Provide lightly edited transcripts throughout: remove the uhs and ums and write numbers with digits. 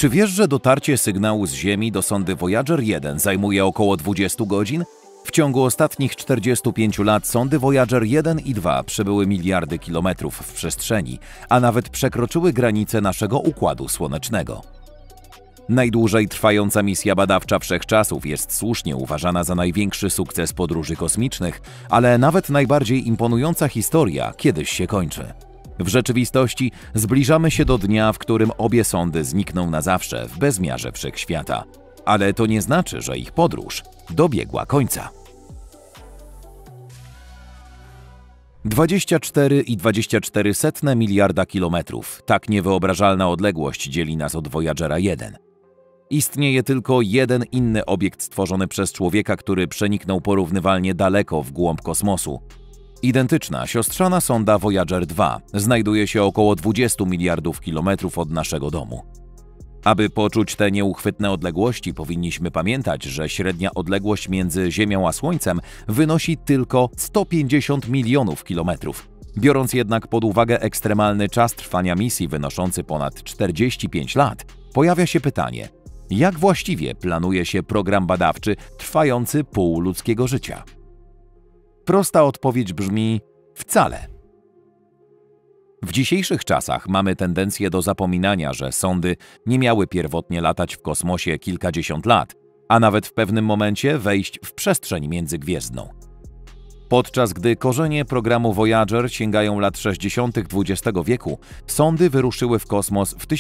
Czy wiesz, że dotarcie sygnału z Ziemi do sondy Voyager 1 zajmuje około 20 godzin? W ciągu ostatnich 45 lat sondy Voyager 1 i 2 przebyły miliardy kilometrów w przestrzeni, a nawet przekroczyły granice naszego Układu Słonecznego. Najdłużej trwająca misja badawcza wszechczasów jest słusznie uważana za największy sukces podróży kosmicznych, ale nawet najbardziej imponująca historia kiedyś się kończy. W rzeczywistości zbliżamy się do dnia, w którym obie sondy znikną na zawsze w bezmiarze wszechświata. Ale to nie znaczy, że ich podróż dobiegła końca. 24,24 miliarda kilometrów. Tak niewyobrażalna odległość dzieli nas od Voyagera 1. Istnieje tylko jeden inny obiekt stworzony przez człowieka, który przeniknął porównywalnie daleko w głąb kosmosu. Identyczna, siostrzana sonda Voyager 2 znajduje się około 20 miliardów kilometrów od naszego domu. Aby poczuć te nieuchwytne odległości, powinniśmy pamiętać, że średnia odległość między Ziemią a Słońcem wynosi tylko 150 milionów kilometrów. Biorąc jednak pod uwagę ekstremalny czas trwania misji wynoszący ponad 45 lat, pojawia się pytanie, jak właściwie planuje się program badawczy trwający pół ludzkiego życia? Prosta odpowiedź brzmi – wcale. W dzisiejszych czasach mamy tendencję do zapominania, że sondy nie miały pierwotnie latać w kosmosie kilkadziesiąt lat, a nawet w pewnym momencie wejść w przestrzeń międzygwiezdną. Podczas gdy korzenie programu Voyager sięgają lat 60. XX wieku, sondy wyruszyły w kosmos w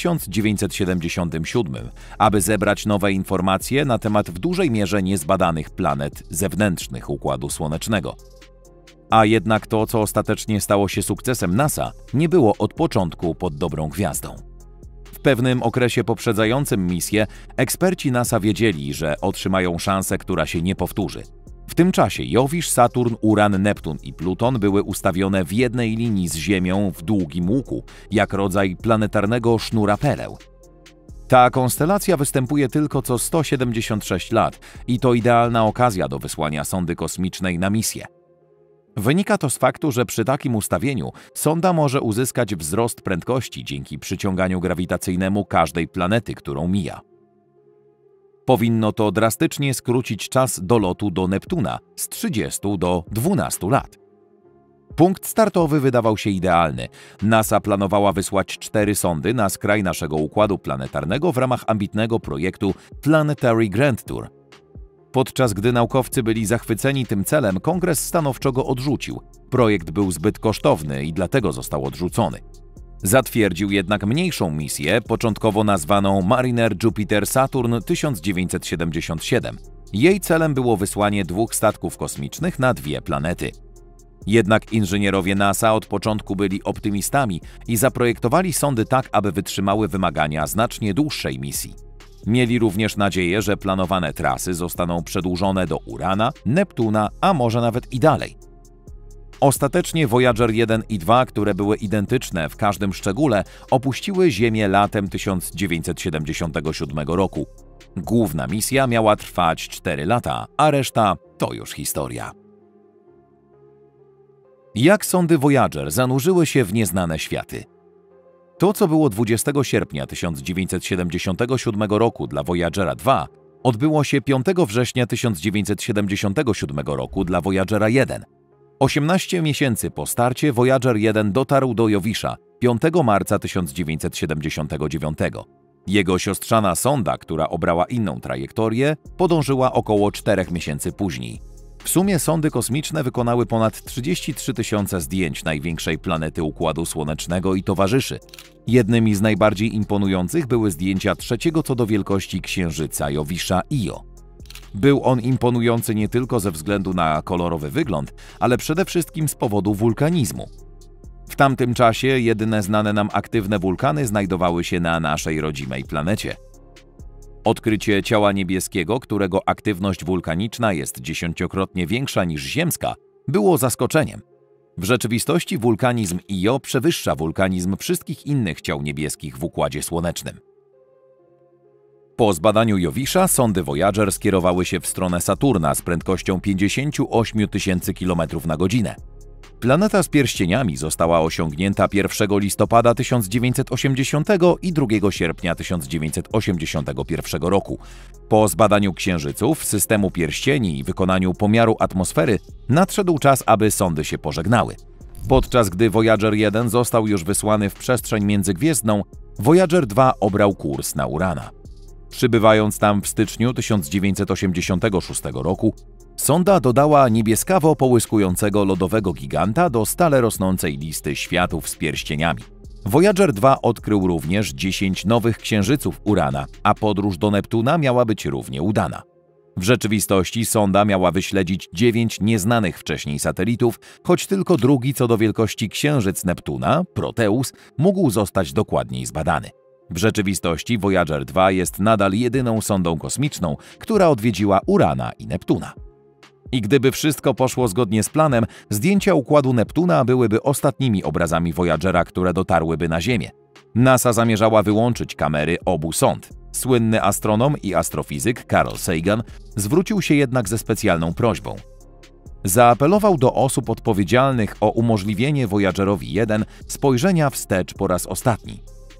1977, aby zebrać nowe informacje na temat w dużej mierze niezbadanych planet zewnętrznych Układu Słonecznego. A jednak to, co ostatecznie stało się sukcesem NASA, nie było od początku pod dobrą gwiazdą. W pewnym okresie poprzedzającym misję eksperci NASA wiedzieli, że otrzymają szansę, która się nie powtórzy. W tym czasie Jowisz, Saturn, Uran, Neptun i Pluton były ustawione w jednej linii z Ziemią w długim łuku, jak rodzaj planetarnego sznura pereł. Ta konstelacja występuje tylko co 176 lat i to idealna okazja do wysłania sondy kosmicznej na misję. Wynika to z faktu, że przy takim ustawieniu sonda może uzyskać wzrost prędkości dzięki przyciąganiu grawitacyjnemu każdej planety, którą mija. Powinno to drastycznie skrócić czas dolotu do Neptuna z 30 do 12 lat. Punkt startowy wydawał się idealny. NASA planowała wysłać 4 sondy na skraj naszego układu planetarnego w ramach ambitnego projektu Planetary Grand Tour. Podczas gdy naukowcy byli zachwyceni tym celem, Kongres stanowczo go odrzucił. Projekt był zbyt kosztowny i dlatego został odrzucony. Zatwierdził jednak mniejszą misję, początkowo nazwaną Mariner Jupiter Saturn 1977. Jej celem było wysłanie 2 statków kosmicznych na 2 planety. Jednak inżynierowie NASA od początku byli optymistami i zaprojektowali sondy tak, aby wytrzymały wymagania znacznie dłuższej misji. Mieli również nadzieję, że planowane trasy zostaną przedłużone do Urana, Neptuna, a może nawet i dalej. Ostatecznie Voyager 1 i 2, które były identyczne w każdym szczególe, opuściły Ziemię latem 1977 roku. Główna misja miała trwać 4 lata, a reszta to już historia. Jak sondy Voyager zanurzyły się w nieznane światy? To, co było 20 sierpnia 1977 roku dla Voyagera 2, odbyło się 5 września 1977 roku dla Voyagera 1. 18 miesięcy po starcie Voyager 1 dotarł do Jowisza 5 marca 1979. Jego siostrzana sonda, która obrała inną trajektorię, podążyła około 4 miesięcy później. W sumie sondy kosmiczne wykonały ponad 33 000 zdjęć największej planety Układu Słonecznego i towarzyszy. Jednymi z najbardziej imponujących były zdjęcia trzeciego co do wielkości księżyca Jowisza Io. Był on imponujący nie tylko ze względu na kolorowy wygląd, ale przede wszystkim z powodu wulkanizmu. W tamtym czasie jedyne znane nam aktywne wulkany znajdowały się na naszej rodzimej planecie. Odkrycie ciała niebieskiego, którego aktywność wulkaniczna jest 10-krotnie większa niż ziemska, było zaskoczeniem. W rzeczywistości wulkanizm Io przewyższa wulkanizm wszystkich innych ciał niebieskich w Układzie Słonecznym. Po zbadaniu Jowisza sondy Voyager skierowały się w stronę Saturna z prędkością 58 000 km/h. Planeta z pierścieniami została osiągnięta 1 listopada 1980 i 2 sierpnia 1981 roku. Po zbadaniu księżyców, systemu pierścieni i wykonaniu pomiaru atmosfery nadszedł czas, aby sondy się pożegnały. Podczas gdy Voyager 1 został już wysłany w przestrzeń międzygwiezdną, Voyager 2 obrał kurs na Urana. Przybywając tam w styczniu 1986 roku, sonda dodała niebieskawo połyskującego lodowego giganta do stale rosnącej listy światów z pierścieniami. Voyager 2 odkrył również 10 nowych księżyców Urana, a podróż do Neptuna miała być równie udana. W rzeczywistości sonda miała wyśledzić 9 nieznanych wcześniej satelitów, choć tylko drugi co do wielkości księżyc Neptuna, Proteus, mógł zostać dokładniej zbadany. W rzeczywistości Voyager 2 jest nadal jedyną sondą kosmiczną, która odwiedziła Urana i Neptuna. I gdyby wszystko poszło zgodnie z planem, zdjęcia układu Neptuna byłyby ostatnimi obrazami Voyagera, które dotarłyby na Ziemię. NASA zamierzała wyłączyć kamery obu sond. Słynny astronom i astrofizyk Carl Sagan zwrócił się jednak ze specjalną prośbą. Zaapelował do osób odpowiedzialnych o umożliwienie Voyagerowi 1 spojrzenia wstecz po raz ostatni.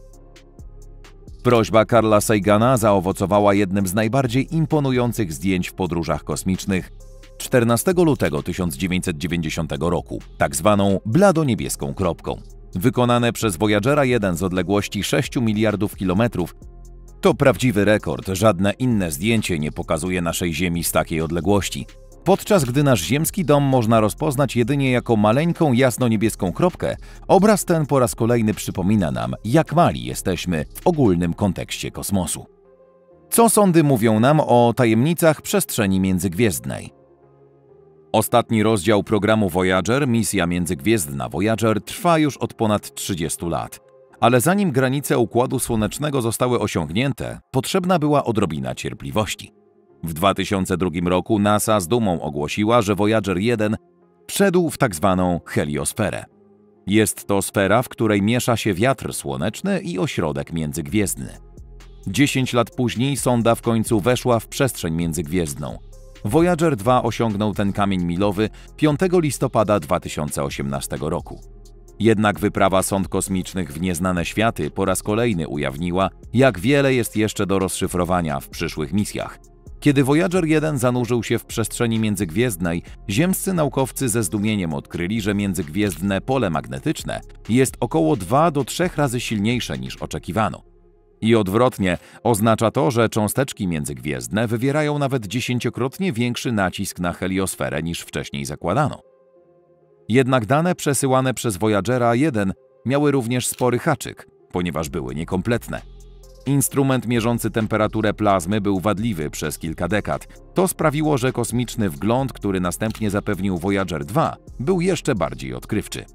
Prośba Carla Sagana zaowocowała jednym z najbardziej imponujących zdjęć w podróżach kosmicznych 14 lutego 1990 roku, tak zwaną bladoniebieską kropką. Wykonane przez Voyagera 1 z odległości 6 miliardów kilometrów, to prawdziwy rekord, żadne inne zdjęcie nie pokazuje naszej Ziemi z takiej odległości. Podczas gdy nasz ziemski dom można rozpoznać jedynie jako maleńką jasno-niebieską kropkę, obraz ten po raz kolejny przypomina nam, jak mali jesteśmy w ogólnym kontekście kosmosu. Co sondy mówią nam o tajemnicach przestrzeni międzygwiezdnej? Ostatni rozdział programu Voyager, misja międzygwiezdna Voyager, trwa już od ponad 30 lat. Ale zanim granice Układu Słonecznego zostały osiągnięte, potrzebna była odrobina cierpliwości. W 2002 roku NASA z dumą ogłosiła, że Voyager 1 wszedł w tzw. heliosferę. Jest to sfera, w której miesza się wiatr słoneczny i ośrodek międzygwiezdny. 10 lat później sonda w końcu weszła w przestrzeń międzygwiezdną. Voyager 2 osiągnął ten kamień milowy 5 listopada 2018 roku. Jednak wyprawa sond kosmicznych w nieznane światy po raz kolejny ujawniła, jak wiele jest jeszcze do rozszyfrowania w przyszłych misjach. Kiedy Voyager 1 zanurzył się w przestrzeni międzygwiezdnej, ziemscy naukowcy ze zdumieniem odkryli, że międzygwiezdne pole magnetyczne jest około 2 do 3 razy silniejsze niż oczekiwano. I odwrotnie, oznacza to, że cząsteczki międzygwiezdne wywierają nawet 10-krotnie większy nacisk na heliosferę niż wcześniej zakładano. Jednak dane przesyłane przez Voyagera 1 miały również spory haczyk, ponieważ były niekompletne. Instrument mierzący temperaturę plazmy był wadliwy przez kilka dekad. To sprawiło, że kosmiczny wgląd, który następnie zapewnił Voyager 2, był jeszcze bardziej odkrywczy.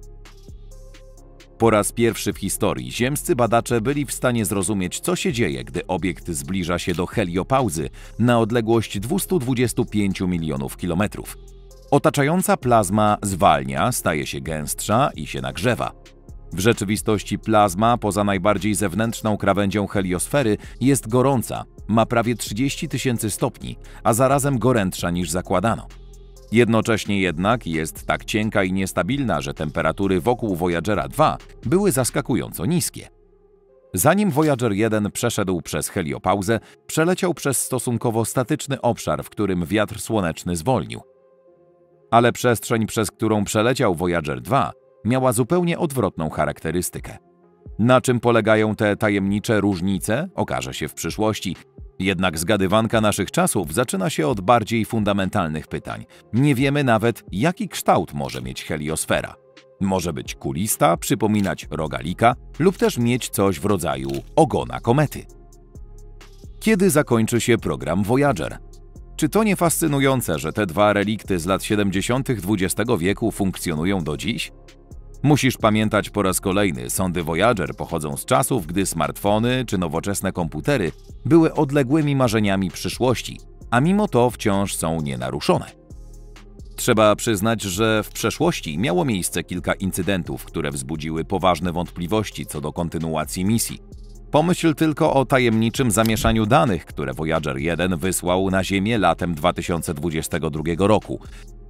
Po raz pierwszy w historii ziemscy badacze byli w stanie zrozumieć, co się dzieje, gdy obiekt zbliża się do heliopauzy na odległość 225 milionów kilometrów. Otaczająca plazma zwalnia, staje się gęstsza i się nagrzewa. W rzeczywistości plazma, poza najbardziej zewnętrzną krawędzią heliosfery, jest gorąca, ma prawie 30 000 stopni, a zarazem gorętsza niż zakładano. Jednocześnie jednak jest tak cienka i niestabilna, że temperatury wokół Voyagera 2 były zaskakująco niskie. Zanim Voyager 1 przeszedł przez heliopauzę, przeleciał przez stosunkowo statyczny obszar, w którym wiatr słoneczny zwolnił. Ale przestrzeń, przez którą przeleciał Voyager 2, miała zupełnie odwrotną charakterystykę. Na czym polegają te tajemnicze różnice, okaże się w przyszłości. Jednak zgadywanka naszych czasów zaczyna się od bardziej fundamentalnych pytań. Nie wiemy nawet, jaki kształt może mieć heliosfera. Może być kulista, przypominać rogalika lub też mieć coś w rodzaju ogona komety. Kiedy zakończy się program Voyager? Czy to nie fascynujące, że te dwa relikty z lat 70. XX wieku funkcjonują do dziś? Musisz pamiętać po raz kolejny, sondy Voyager pochodzą z czasów, gdy smartfony czy nowoczesne komputery były odległymi marzeniami przyszłości, a mimo to wciąż są nienaruszone. Trzeba przyznać, że w przeszłości miało miejsce kilka incydentów, które wzbudziły poważne wątpliwości co do kontynuacji misji. Pomyśl tylko o tajemniczym zamieszaniu danych, które Voyager 1 wysłał na Ziemię latem 2022 roku.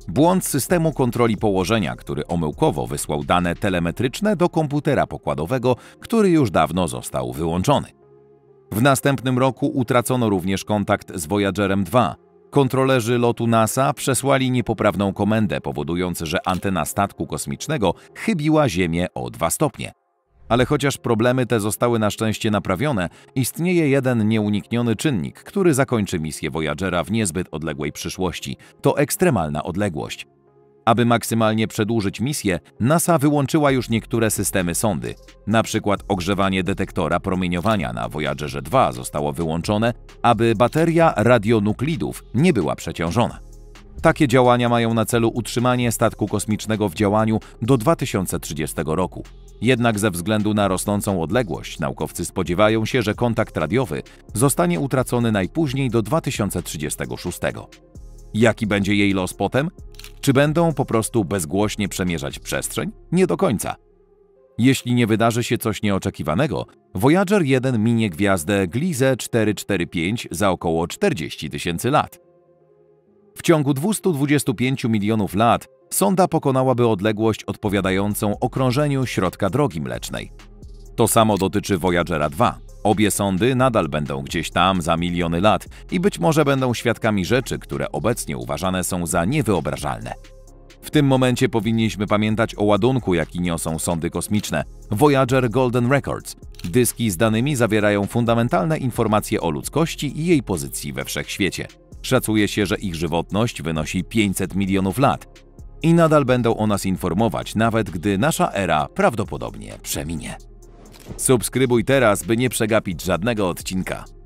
Błąd systemu kontroli położenia, który omyłkowo wysłał dane telemetryczne do komputera pokładowego, który już dawno został wyłączony. W następnym roku utracono również kontakt z Voyagerem 2. Kontrolerzy lotu NASA przesłali niepoprawną komendę, powodując, że antena statku kosmicznego chybiła Ziemię o 2 stopnie. Ale chociaż problemy te zostały na szczęście naprawione, istnieje jeden nieunikniony czynnik, który zakończy misję Voyagera w niezbyt odległej przyszłości. To ekstremalna odległość. Aby maksymalnie przedłużyć misję, NASA wyłączyła już niektóre systemy sondy. Na przykład ogrzewanie detektora promieniowania na Voyagerze 2 zostało wyłączone, aby bateria radionuklidów nie była przeciążona. Takie działania mają na celu utrzymanie statku kosmicznego w działaniu do 2030 roku. Jednak ze względu na rosnącą odległość naukowcy spodziewają się, że kontakt radiowy zostanie utracony najpóźniej do 2036. Jaki będzie jej los potem? Czy będą po prostu bezgłośnie przemierzać przestrzeń? Nie do końca. Jeśli nie wydarzy się coś nieoczekiwanego, Voyager 1 minie gwiazdę Gliese 445 za około 40 000 lat. W ciągu 225 milionów lat sonda pokonałaby odległość odpowiadającą okrążeniu środka Drogi Mlecznej. To samo dotyczy Voyagera 2. Obie sondy nadal będą gdzieś tam za miliony lat i być może będą świadkami rzeczy, które obecnie uważane są za niewyobrażalne. W tym momencie powinniśmy pamiętać o ładunku, jaki niosą sondy kosmiczne. Voyager Golden Records. Dyski z danymi zawierają fundamentalne informacje o ludzkości i jej pozycji we wszechświecie. Szacuje się, że ich żywotność wynosi 500 milionów lat. I nadal będą o nas informować, nawet gdy nasza era prawdopodobnie przeminie. Subskrybuj teraz, by nie przegapić żadnego odcinka.